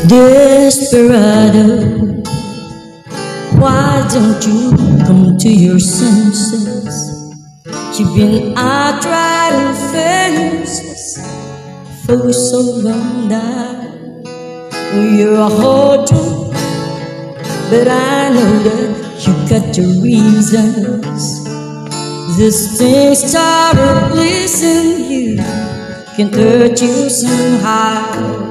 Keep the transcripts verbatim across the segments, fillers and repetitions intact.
Desperado, why don't you come to your senses? You've been out riding fences for so long now. You're a hard drunk, but I know that you got your reasons. This thing's terribly in you can hurt you somehow.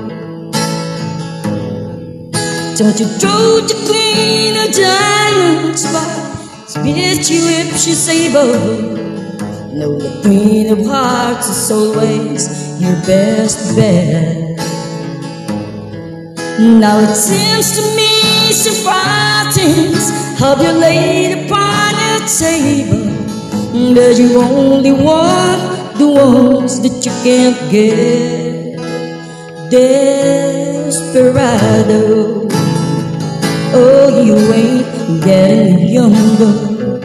Don't you throw the queen of diamonds by spit your lips, you sable. No, the queen of hearts is always your best bet. Now it seems to me some things have you laid upon your table, but you only want the ones that you can't get. Desperado, oh, you ain't getting younger.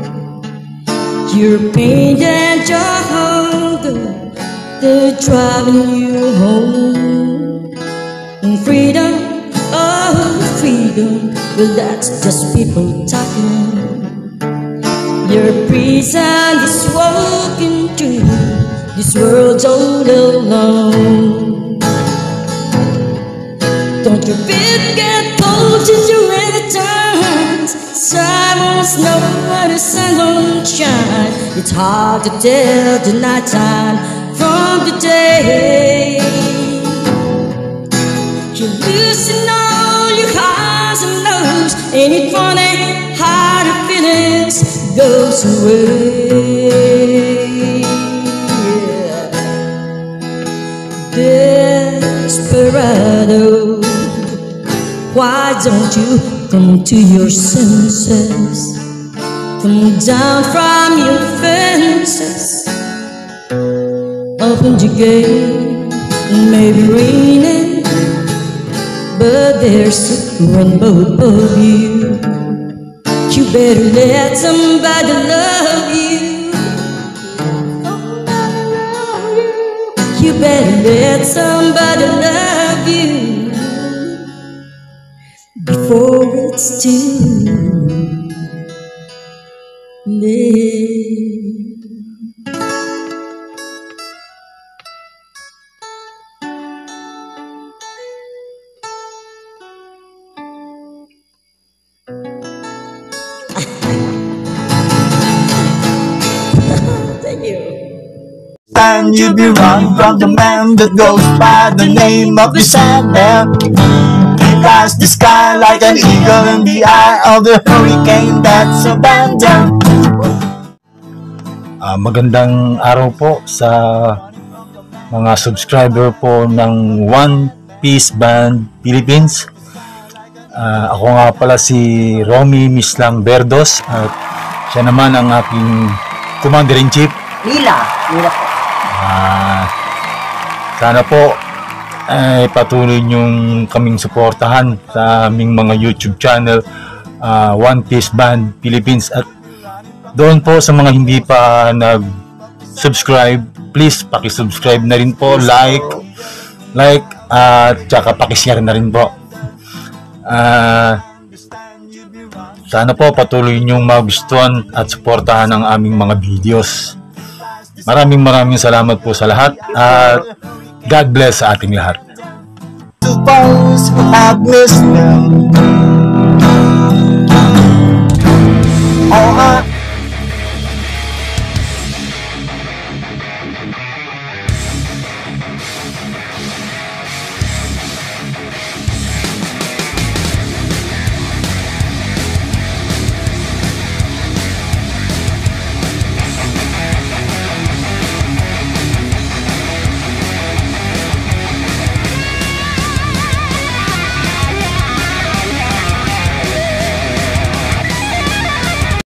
Your pain and your hunger, they're driving you home. And freedom, oh, freedom, well, that's just people talking. Your prison is walking through this world's all alone. Don't your feet get cold to do any turns? Silence, no one is sunshine. It's hard to tell the night time from the day. You're losing all your highs and lows. Ain't it funny how the feelings goes away? Yeah. Desperado, why don't you come to your senses? Come down from your fences. Open your gate, maybe raining, but there's a rainbow above you. You better let somebody love you. You better let somebody love you before it's too late. Thank you. And you be run from the man that goes by the name of the Sandman. He flies the sky like an eagle in the eye of the hurricane that's abandoned. Uh, magandang araw po sa mga subscriber po ng Onepeace Band Philippines. Uh, ako nga pala si Romy Mislang Berdos at siya naman ang aking Commander-in-Chief. Nila. Nila po. Uh, sana po eh, patuloy niyong kaming suportahan sa aming mga YouTube channel, uh, Onepeace Band Philippines, at doon po sa mga hindi pa nag-subscribe, please paki-subscribe na rin po, like like at uh, tsaka paki-share na rin po. Uh, sana po patuloy niyong magustuhan at suportahan ang aming mga videos. Maraming maraming salamat po sa lahat at God bless sa ating lahat. Suppose we have missed them. Oh, I